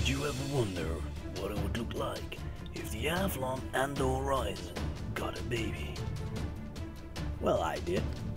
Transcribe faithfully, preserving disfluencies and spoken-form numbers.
Did you ever wonder what it would look like if the Avalon and the Horizon got a baby? Well, I did.